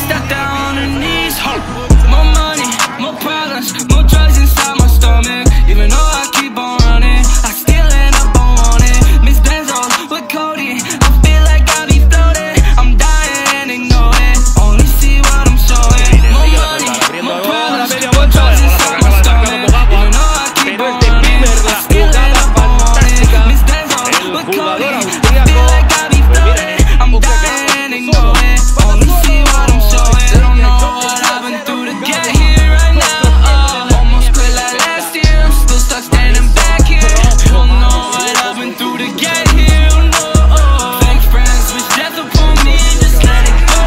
Step down on her knees. More money, more problems, more drugs inside my stomach. Even though I keep on running, I still end up on wanted. Miss Benzos with Cody, I feel like I be floating. I'm dying and ignore it, only see what I'm showing. More money, more problems, more drugs inside my stomach. Even though I keep on running, I still end up on wanted. Miss Benzos with Cody, I feel like I be floating. I'm dying and ignore it, only see what I'm showing. They don't know what I've been through to get here right now. Almost quit like last year, I'm still stuck standing back here. Don't know what I've been through to get here, no. Fake friends wish death upon me, just let it go.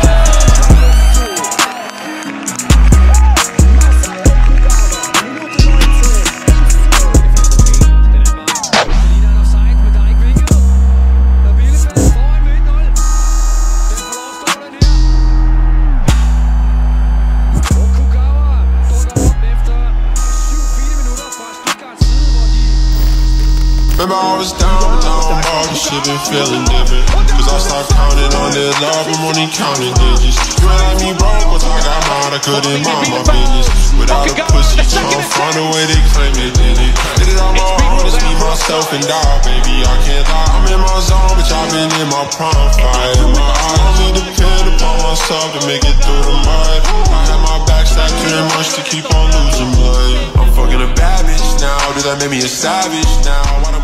Remember I was down, all this shit been feeling different. Cause I stopped counting on this love, I'm only counting digits. You ain't like me broke, but I got mine, I couldn't mind my business. Without a pussy, tryna find a way they claim they did it. Did it on my own, just me, myself, and die, baby, I can't lie. I'm in my zone, but y'all been in my prime. Fire in my eyes, only depend upon myself to make it through the mud. I had my back stacked too much to keep on losing blood. I'm fucking a bad bitch now, does that make me a savage now?